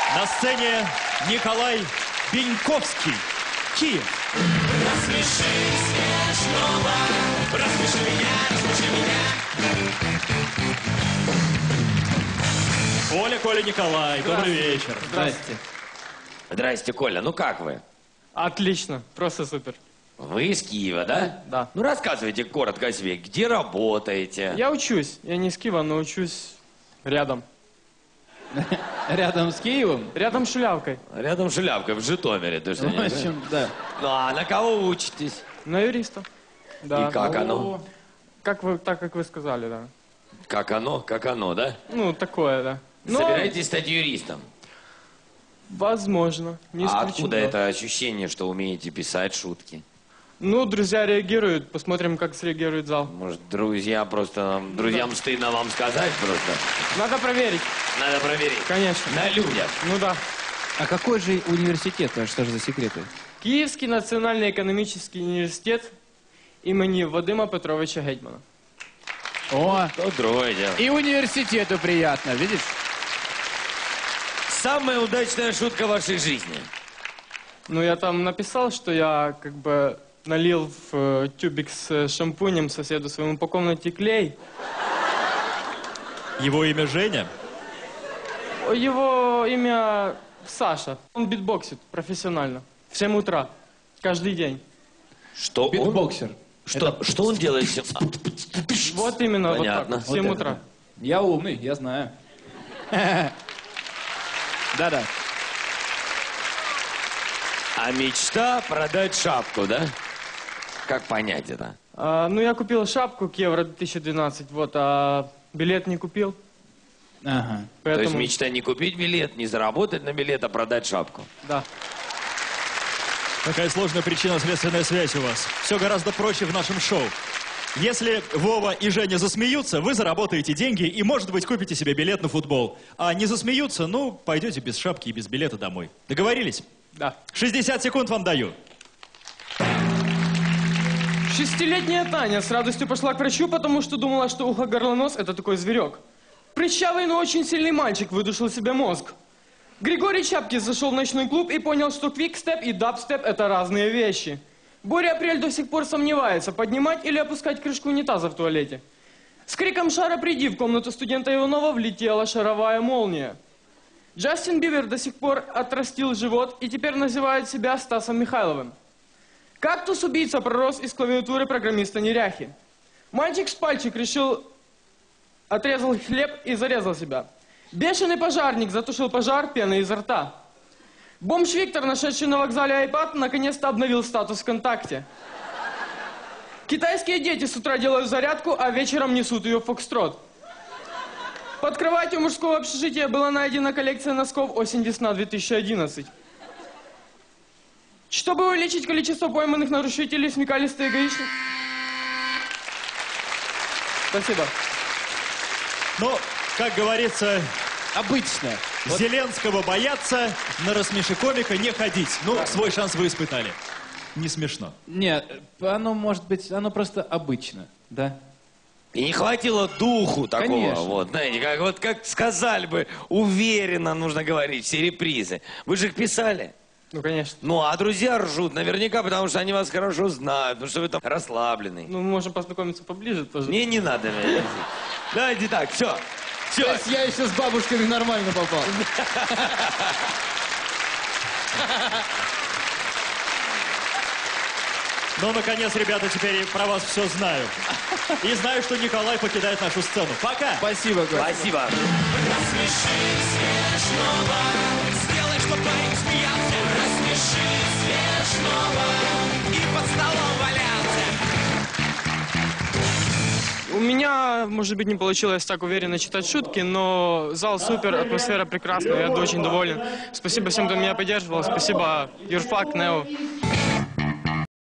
На сцене Николай Беньковский, Киев. Рассмеши смешного, рассмеши меня. Коля, Николай, добрый вечер. Здрасте. Здрасте, Коля, ну как вы? Отлично, просто супер. Вы из Киева, да? Да. Ну рассказывайте коротко о себе, где работаете? Я учусь. Я не из Киева, но учусь рядом. Рядом с Киевом? Рядом с Шулявкой. Рядом с Шулявкой, в Житомире. Ты что, В общем, да. Ну а на кого вы учитесь? На юриста. Да. И как оно? Так, как вы сказали, да. Как оно, да? Ну, такое, да. Но, Собираетесь стать юристом? возможно. Не А исключено. откуда это ощущение, что умеете писать шутки? Ну, друзья реагируют. Посмотрим, как среагирует зал. Может, друзья просто... Друзьям стыдно вам сказать просто? Надо проверить. Надо проверить. Конечно. На людях. Ну да. А какой же университет? А что же за секреты? Киевский национальный экономический университет имени Вадима Петровича Гетьмана. О, То другое дело. и университету приятно, видишь? Самая удачная шутка в вашей жизни? Ну, я там написал, что я как бы налил в тюбик с шампунем соседу своему по комнате клей. Его имя Женя. Его имя Саша. Он битбоксит профессионально. В 7 утра. Каждый день. Что он? Битбоксер. Что он делает? Вот именно Понятно. вот так. В 7 Вот утра. это. Я умный, я знаю. Да-да. А мечта продать шапку, да? Как понять это? Ну, я купил шапку к Евро 2012, вот, а билет не купил. Ага. То есть Поэтому, мечта не купить билет, не заработать на билет, а продать шапку. да. Какая сложная причинно-следственная связь у вас. Все гораздо проще в нашем шоу. Если Вова и Женя засмеются, вы заработаете деньги и, может быть, купите себе билет на футбол. А не засмеются, ну, пойдете без шапки и без билета домой. Договорились? Да. 60 секунд вам даю. 6-летняя Таня с радостью пошла к врачу, потому что думала, что ухо-горлонос – это такой зверек. Прыщавый, но очень сильный мальчик выдушил себе мозг. Григорий Чапкис зашел в ночной клуб и понял, что квикстеп и дабстеп – это разные вещи. Боря Апрель до сих пор сомневается, поднимать или опускать крышку унитаза в туалете. С криком «Шара, приди!» в комнату студента Иванова влетела шаровая молния. Джастин Бибер до сих пор отрастил живот и теперь называет себя Стасом Михайловым. Кактус-убийца пророс из клавиатуры программиста Неряхи. Мальчик с пальчик отрезал хлеб и зарезал себя. Бешеный пожарник затушил пожар пеной изо рта. Бомж Виктор, нашедший на вокзале iPad, наконец-то обновил статус ВКонтакте. Китайские дети с утра делают зарядку, а вечером несут ее в фокстрот. Под кроватью мужского общежития была найдена коллекция носков осень-весна 2011. Чтобы увеличить количество пойманных нарушителей, смекалистые гаишники... Спасибо. Ну, как говорится, Обычно. Зеленского бояться, на рассмеши комика не ходить. Ну, свой шанс вы испытали. Не смешно. Нет, оно может быть, оно просто обычно, да? И не хватило духу такого, Конечно. вот, знаете, как сказали бы, уверенно нужно говорить, все репризы. Вы же их писали. Ну, конечно. Ну, а друзья ржут наверняка, потому что они вас хорошо знают, потому что вы там расслабленный. Ну, мы можем познакомиться поближе тоже. Мне не надо. Давайте так, все. То есть я еще с бабушками нормально попал. Ну, наконец, ребята, теперь про вас все знаю. И знаю, что Николай покидает нашу сцену. Пока! Спасибо, Коля. Спасибо. Рассмеши смешного, сделай, чтоб парень смеялся. Рассмеши смешного и под столом валялся. У меня, может быть, не получилось так уверенно читать шутки, но зал супер, атмосфера прекрасная, я очень доволен. Спасибо всем, кто меня поддерживал. Спасибо, Юрфак, Нео.